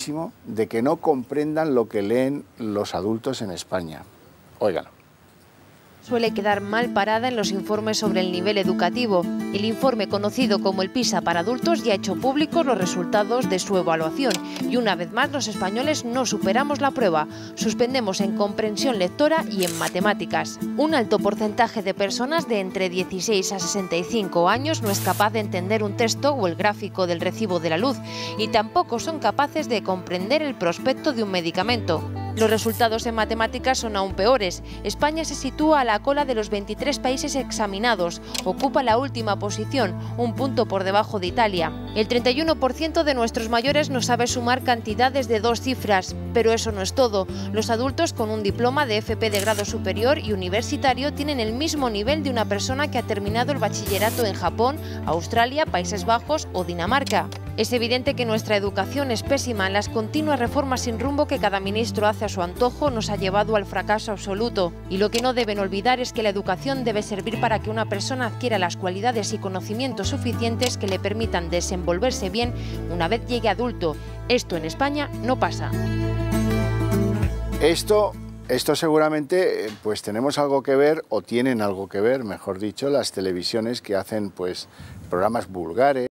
de que no comprendan lo que leen los adultos en España. Óigalo. Suele quedar mal parada en los informes sobre el nivel educativo. El informe conocido como el PISA para adultos ya ha hecho públicos los resultados de su evaluación y una vez más los españoles no superamos la prueba. Suspendemos en comprensión lectora y en matemáticas. Un alto porcentaje de personas de entre 16 a 65 años no es capaz de entender un texto o el gráfico del recibo de la luz y tampoco son capaces de comprender el prospecto de un medicamento. Los resultados en matemáticas son aún peores. España se sitúa a la cola de los 23 países examinados. Ocupa la última posición, un punto por debajo de Italia. El 31% de nuestros mayores no sabe sumar cantidades de 2 cifras. Pero eso no es todo. Los adultos con un diploma de FP de grado superior y universitario tienen el mismo nivel de una persona que ha terminado el bachillerato en Japón, Australia, Países Bajos o Dinamarca. Es evidente que nuestra educación es pésima. Las continuas reformas sin rumbo que cada ministro hace a su antojo nos ha llevado al fracaso absoluto. Y lo que no deben olvidar es que la educación debe servir para que una persona adquiera las cualidades y conocimientos suficientes que le permitan desenvolverse bien una vez llegue adulto. Esto en España no pasa. Esto seguramente pues tenemos algo que ver, o tienen algo que ver, mejor dicho, las televisiones que hacen pues programas vulgares.